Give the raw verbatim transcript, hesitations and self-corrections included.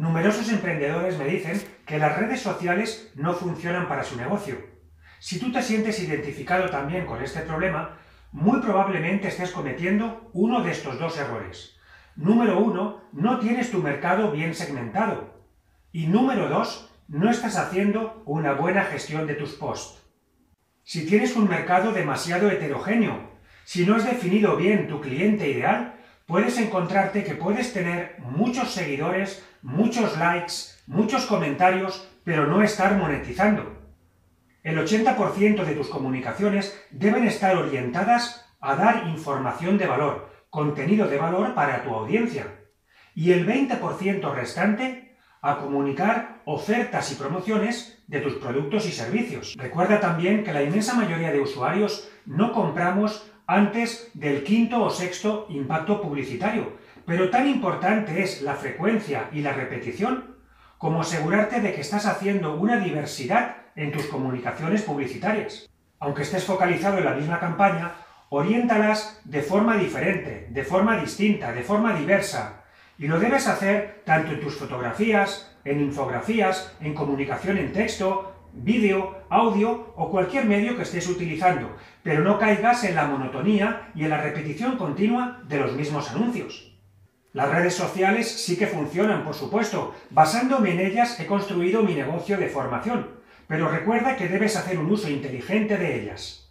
Numerosos emprendedores me dicen que las redes sociales no funcionan para su negocio. Si tú te sientes identificado también con este problema, muy probablemente estés cometiendo uno de estos dos errores. Número uno, no tienes tu mercado bien segmentado. Y número dos, no estás haciendo una buena gestión de tus posts. Si tienes un mercado demasiado heterogéneo, si no has definido bien tu cliente ideal, puedes encontrarte que puedes tener muchos seguidores, muchos likes, muchos comentarios, pero no estar monetizando. El ochenta por ciento de tus comunicaciones deben estar orientadas a dar información de valor, contenido de valor para tu audiencia. Y el veinte por ciento restante a comunicar ofertas y promociones de tus productos y servicios. Recuerda también que la inmensa mayoría de usuarios no compramos antes del quinto o sexto impacto publicitario, pero tan importante es la frecuencia y la repetición como asegurarte de que estás haciendo una diversidad en tus comunicaciones publicitarias. Aunque estés focalizado en la misma campaña, oriéntalas de forma diferente, de forma distinta, de forma diversa, y lo debes hacer tanto en tus fotografías, en infografías, en comunicación en texto, vídeo, audio o cualquier medio que estés utilizando, pero no caigas en la monotonía y en la repetición continua de los mismos anuncios. Las redes sociales sí que funcionan, por supuesto. Basándome en ellas he construido mi negocio de formación, pero recuerda que debes hacer un uso inteligente de ellas.